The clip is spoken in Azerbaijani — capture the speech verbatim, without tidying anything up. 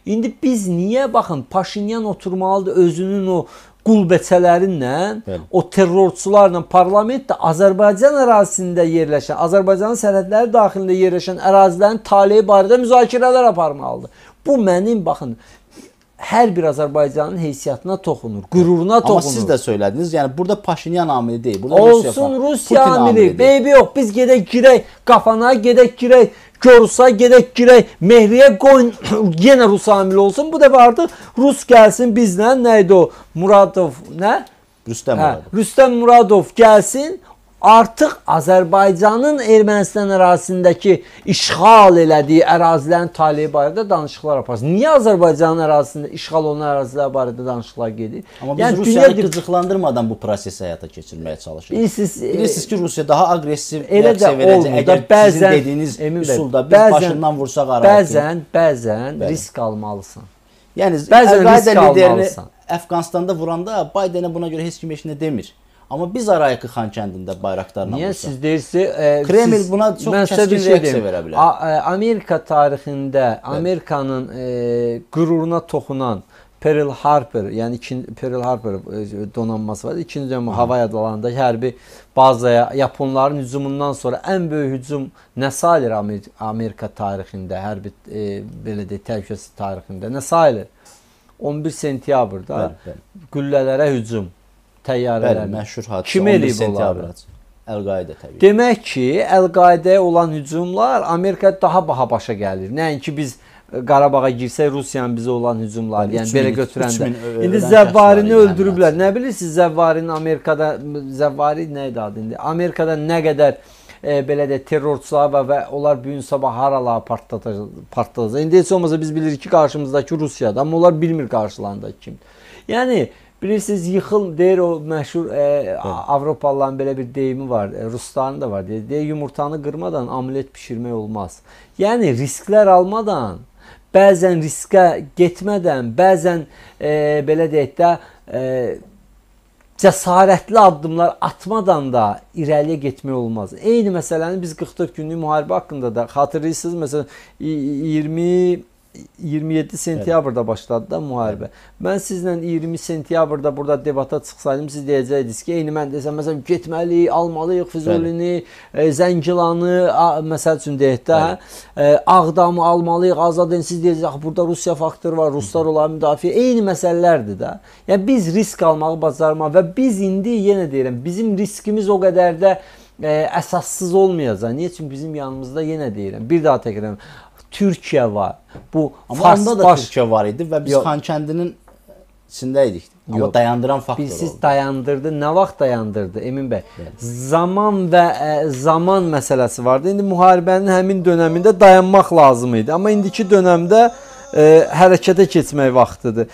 İndi biz niyə baxın Paşinyan oturmalıdır özünün o qulbəçələrinlə, o terrorçularla parlamentdə Azərbaycan ərazisində yerləşən, Azərbaycanın sərhədləri daxilində yerləşən ərazilərin taleyi barədə müzakirələr aparmalıdır. Bu mənim baxın hər bir Azərbaycanın heysiyyatına toxunur, qüruruna toxunur. Amma siz də söylədiniz, yəni burada Paşinyan amili deyil. Burada olsun Rusiya amili, beybi yox, biz gedək girək qafana, gedək girək Görsa, gedək girək Mehriyə qoyun, yenə Rus amili olsun. Bu dəfə artıq Rus gəlsin bizlə, nə idi o, Muradov, nə? Rüstəm Muradov. Hə, Rüstəm Muradov gəlsin. Artıq Azərbaycanın Ermənistan ərazisindəki işğal elədiyi ərazilərin taleyi barədə danışıqlar aparsın. Niyə Azərbaycanın ərazisində işğal olunan ərazilər barədə danışıqlar gedir? Amma biz yəni, Rusiyanı qıcıqlandırmadan bu prosesi həyata keçirməyə çalışırıq. Bilirsiniz, Bilirsiniz ki, Rusiya daha aqressiv reaksiya verəcək. Əgər bəzən, sizin dediyiniz üsulda biz bəzən, başından vursaq arayıq. Bəzən, bəzən Bəli. risk almalısan. Yəni, bəzən risk almalısan. Əfqanistanda vuranda Bidenə buna görə heç kim heç nə demir. Amma biz arayıq ki, Xankəndində bayraqlarla Niyə vursaq. siz deyirsiniz? E, Kreml siz, buna çox kəskin şey reaksiya verə bilər. A, e, Amerika tarixində Amerikanın e, qüruruna toxunan Pearl Harbor, yəni ikinci Pearl Harbor e, donanması var. İkinci Dünya Hava Yadlarında hərbi bazaya Yaponların hücumundan sonra ən böyük hücum nə sayılır Amerika tarixində, hərbi e, belə deyək, təhlükəsizlik tarixində nə sayılır? on bir sentyabrda bəli, bəli. Güllələrə hücum. Təyyarələr. Məşhur hadisə kim eləyib onları? Əl-Qaidə təbii. Demək ki, Əl-Qaidəyə olan hücumlar Amerika daha baha başa gəlir. Nəinki biz Qarabağa girsək Rusiyanın bizə olan hücumları, yəni belə götürəndə. İndi Zəvvarini öldürüblər. Nə bilirsiniz Zəvvarini Amerikada, Zəvvari nə idi adı indi? Amerikada nə qədər e, belə də terrorçular var və onlar bu gün sabah haralar partladacaq. İndi heç olmasa biz bilirik ki, qarşımızdakı Rusiyadır, amma onlar bilmir qarşılarındakı kimdir. Yəni bilirsiniz, yıxıl deyir o məşhur e, Avropalıların belə bir deyimi var, e, Rusların da var. Deyir, yumurtanı qırmadan amulet pişirmək olmaz. Yəni risklər almadan, bəzən riskə getmədən, bəzən e, belə deyək də e, cəsarətli addımlar atmadan da irəliyə getmək olmaz. Eyni məsələni biz qırx dörd günlük müharibə haqqında da xatırlayırsınız. Məsələn, iyirmi iyirmi yeddi sentyabrda başladı da müharibə. Mən sizlə iyirmi sentyabrda burada debata çıxsaydım, siz deyəcəydiniz ki, eyni mən desəm, məsələn, getməliyik, almalıyıq Füzulini, e, Zəngilanı, məsəl üçün deyək də, e, Ağdamı almalıyıq, azad edin. Siz deyəcək, burada Rusiya faktoru var, Ruslar onları müdafiə. Eyni məsələlərdir də. Yəni, biz risk almağı bacarmaq və biz indi, yenə deyirəm, bizim riskimiz o qədər də e, əsassız olmayacaq. Niyə? Çünki bizim yanımızda, yenə deyirəm, bir daha təkrar edirəm, Türkiyə var. Bu amma onda da baş... Türkiyə var idi və biz Xankəndinin içində idik. Amma yox, dayandıran faktor oldu. Siz dayandırdı. Nə vaxt dayandırdı Emin bəy? Evet. Zaman və ə, zaman məsələsi vardı. İndi müharibənin həmin dönəmində dayanmaq lazım idi. Amma indiki dönəmdə ə, hərəkətə keçmək vaxtıdır.